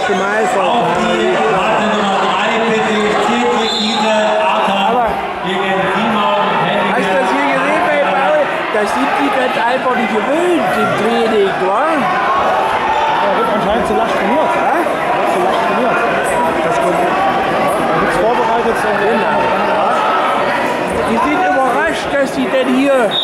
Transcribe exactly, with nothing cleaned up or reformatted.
gemeistert. Auf die Karte Nummer drei, bitte Friedrich Giese, Arthur gegen Simon Henninger. Hast du das hier gesehen bei Paul? Das sind die ganz einfach nicht gewöhnt im Training, wa? Er wird anscheinend zu lasch trainiert. Ja? Er wird zu lasch trainiert. Das kommt. Er wird vorbereitet. Genau. Die sind überrascht, dass die denn hier